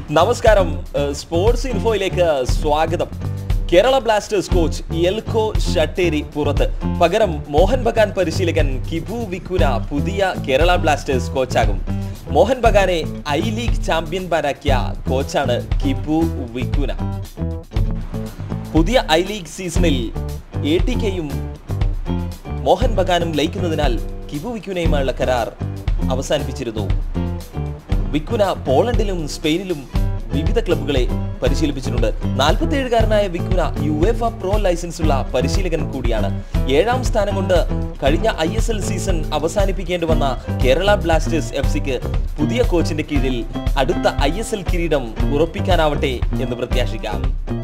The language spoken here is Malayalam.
നമസ്കാരം സ്പോർട്സ് ഇൻഫോയിലേക്ക് സ്വാഗതം. Kerala Blasters coach Elco Schattorie പുറത്ത്, പകരം മോഹൻ ബഗാൻ പരിശീലകൻ കിബു വിക്കുന പുതിയ കേരള ബ്ലാസ്റ്റേഴ്സ് കോച്ചാകും. മോഹൻ ബഗാനെ ഐ ലീഗ് ചാമ്പ്യന്മാരാക്കിയ കോച്ചാണ് കിബു വിക്കുന. പുതിയ ഐ ലീഗ് സീസണിൽ ATKയും മോഹൻ ബഗാനും ലയിക്കുന്നതിനാൽ കിബു വിക്കുനയുമായുള്ള കരാർ അവസാനിപ്പിച്ചിരുന്നു. വിക്കുന പോളണ്ടിലും സ്പെയിനിലും വിവിധ ക്ലബ്ബുകളെ പരിശീലിപ്പിച്ചിട്ടുണ്ട്. 47-കാരനായ വിക്കുന UEFA പ്രോ ലൈസൻസുള്ള പരിശീലകൻ കൂടിയാണ്. 7ാം സ്ഥാനം കൊണ്ട് കഴിഞ്ഞ ISL സീസൺ അവസാനിപ്പിക്കേണ്ടി വന്ന കേരള ബ്ലാസ്റ്റേഴ്സ് FCക്ക് പുതിയ കോച്ചിന്റെ കീഴിൽ അടുത്ത ISL കിരീടം ഉറപ്പിക്കാനാവട്ടെ എന്ന് പ്രത്യാശിക്കാം.